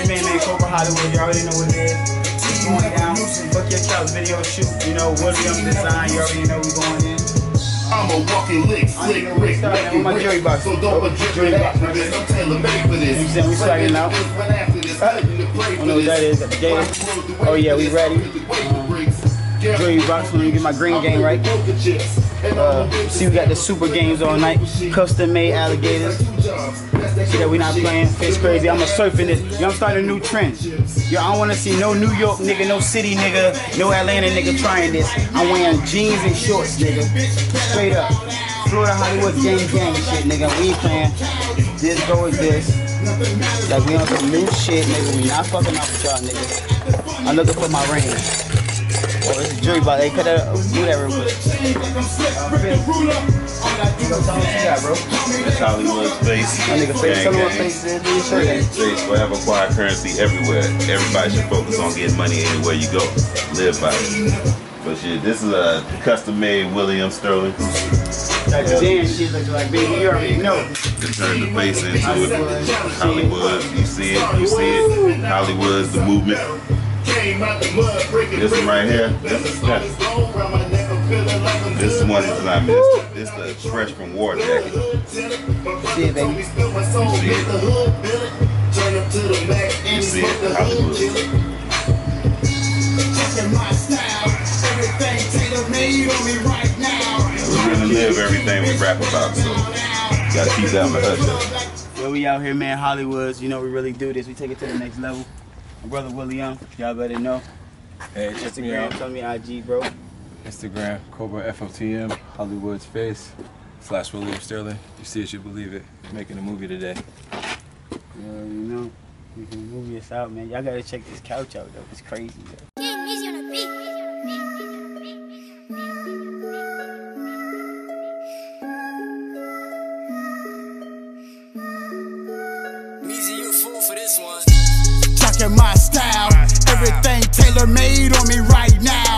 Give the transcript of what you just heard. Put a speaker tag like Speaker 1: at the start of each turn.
Speaker 1: main man, Cobra Hollywood. You already know what it is. Going down. Book your couch video shoot. You know, William Design. You already know we going in.
Speaker 2: I'm a walking lick, slick Rick,
Speaker 1: with my jury box.
Speaker 2: So don't put jury box, nigga. I'm tailor-made for this.
Speaker 1: You see, we swagging out. I don't know what that is. Got the Gators. Oh yeah, we ready. Jury box. Let me get my green game right. See, we got the super games all night. Custom made alligators. See that we not playing fish crazy. I'm surfing this. Yo, I'm starting a new trend. Yo, I don't want to see no New York nigga, no city nigga, no Atlanta nigga trying this. I'm wearing jeans and shorts, nigga. Straight up. Florida Hollywood gang shit, nigga. We ain't playing. This go with this. Like we on some new shit, nigga. We not fucking up with y'all, nigga. I'm looking for my ring. Oh, it's a jury box. Hey, cut that up. Do that real quick.
Speaker 3: It's Hollywood's face.
Speaker 1: My nigga face. Tell me what face is. Do your shirt in.
Speaker 3: Face forever, quiet currency everywhere. Everybody should focus on getting money anywhere you go. Live by it. But shit, this is a custom-made William Sterling.
Speaker 1: Like the damn shit looks like, baby, you already know.
Speaker 3: To turn the face into it. Hollywood, you see it, you see it. Hollywood's the movement. This one right here, this is that. This one is not missed. This is the Fresh from War jacket.
Speaker 1: See it, baby.
Speaker 3: You see it. You see it, Hollywood. We're gonna live everything we rap about, so you gotta keep that on the hush.
Speaker 1: Yo, we out here, man, Hollywoods. You know we really do this. We take it to the next level. My brother William, y'all better know.
Speaker 4: Hey, check me
Speaker 1: Instagram,
Speaker 4: out.
Speaker 1: tell me IG, bro.
Speaker 4: Instagram, Cobra FOTM, Hollywood's face, / William Sterling. You see it, you believe it. Making a movie today.
Speaker 1: You know, we can movie us out, man. Y'all gotta check this couch out, though. It's crazy, though.
Speaker 5: Easy, you a fool for this one.
Speaker 6: Talking my style, everything tailor-made on me right now.